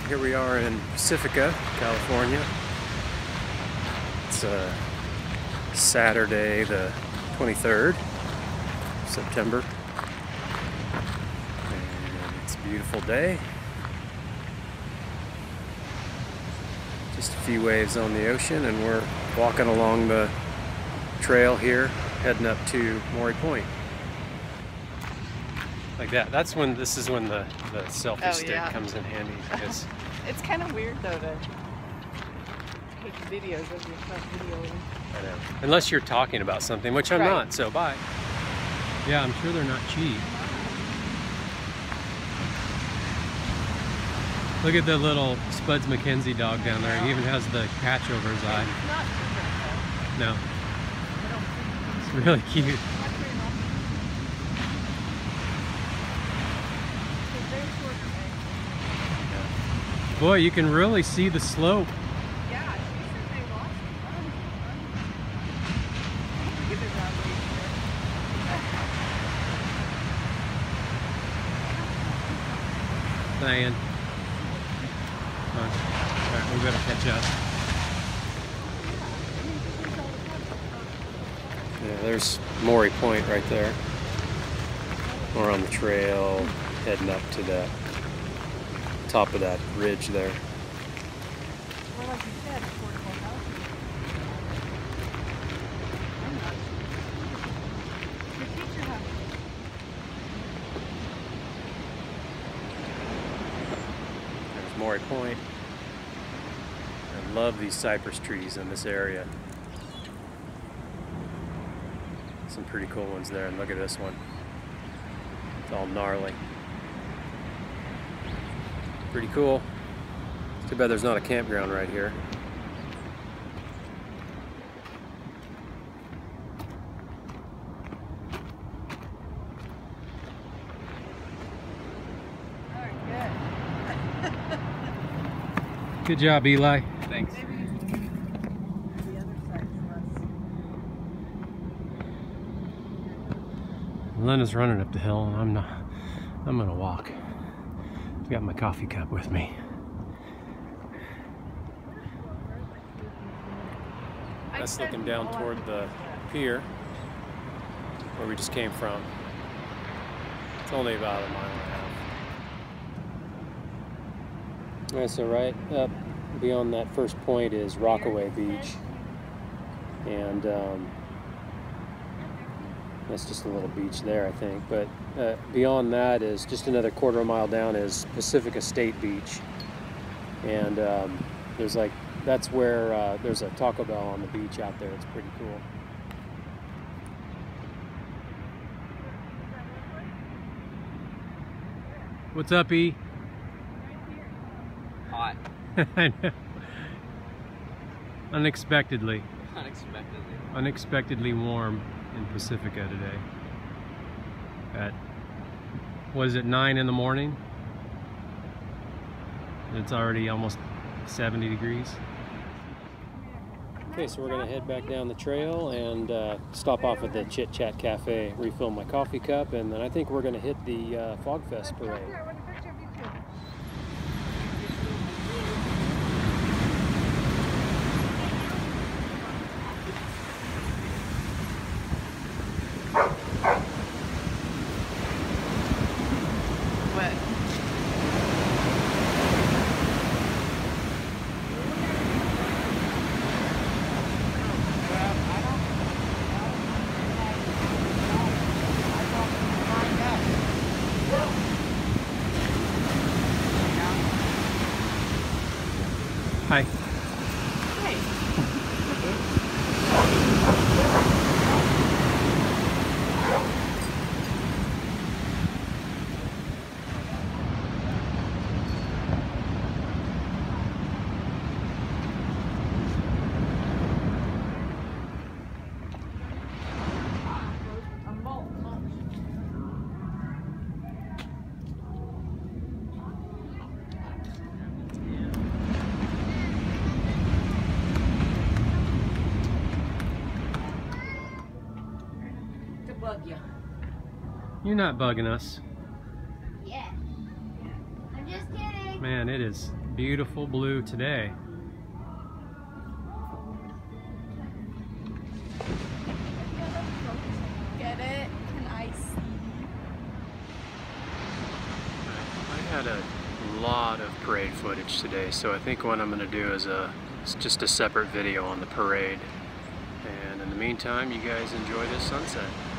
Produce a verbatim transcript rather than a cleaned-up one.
here we are in Pacifica, California. It's uh, Saturday the twenty-third of September. And it's a beautiful day. Just a few waves on the ocean, and we're walking along the trail here, heading up to Maury Point. Like that. That's when, this is when the, the selfie oh, stick yeah. comes in handy. Because it's kind of weird though to take videos of yourself videoing. I know. Unless you're talking about something, which I'm right. not, so bye. Yeah, I'm sure they're not cheap. Look at the little Spuds MacKenzie dog down there. He even has the patch over his eye. No. It's really cute. Boy, you can really see the slope. Yeah, she said they lost it. Diane. Come on. Alright, we better catch up. Yeah, there's Maury Point right there. We're on the trail heading up to the top of that ridge there. Well, like you said, affordable housing. Your teacher house. There's Maury Point. I love these cypress trees in this area. Some pretty cool ones there, and look at this one. It's all gnarly. Pretty cool. Too bad there's not a campground right here. Alright, good. Good job, Eli. Thanks. Maybe the other side's less. Lena's running up the hill, and I'm not. I'm gonna walk. I've got my coffee cup with me. That's looking down toward the pier where we just came from. It's only about a mile and a half. Alright, so right up beyond that first point is Rockaway Beach. And um, that's just a little beach there, I think. But uh, beyond that is just another quarter mile down is Pacifica State Beach. And um, there's like, that's where uh, there's a Taco Bell on the beach out there. It's pretty cool. What's up, E? Hot. I know. Unexpectedly. Unexpectedly. Unexpectedly warm in Pacifica today. At, was it nine in the morning? It's already almost seventy degrees. Okay, so we're gonna head back down the trail and uh, stop off at the Chit Chat Cafe, refill my coffee cup, and then I think we're gonna hit the uh, Fog Fest parade. Hi. Hey. bug you. You're not bugging us. Yeah. I'm just kidding. Man, it is beautiful blue today. Get it? Can I see? I had a lot of parade footage today, so I think what I'm going to do is a it's just a separate video on the parade. And in the meantime, you guys enjoy this sunset.